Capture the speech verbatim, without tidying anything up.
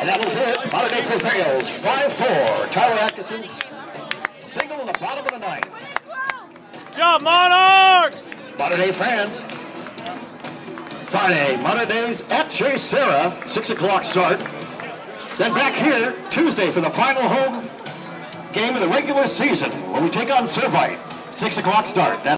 And that'll do it. Modern Day prevails five four. Tyler Adkison's single in the bottom of the ninth. Good job, Monarchs! Modern Day fans. Friday, Modern Days at JSerra, six o'clock start. Then back here Tuesday for the final home game of the regular season when we take on Servite, six o'clock start. That's